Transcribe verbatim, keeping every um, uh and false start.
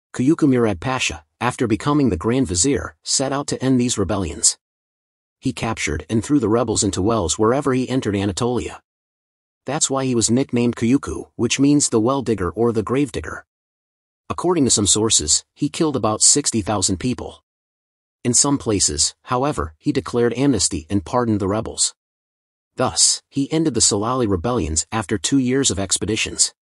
Kuyucu Murad Pasha, after becoming the Grand Vizier, set out to end these rebellions. He captured and threw the rebels into wells wherever he entered Anatolia. That's why he was nicknamed Kuyucu, which means the well digger or the Gravedigger. According to some sources, he killed about sixty thousand people. In some places, however, he declared amnesty and pardoned the rebels. Thus, he ended the Celali rebellions after two years of expeditions.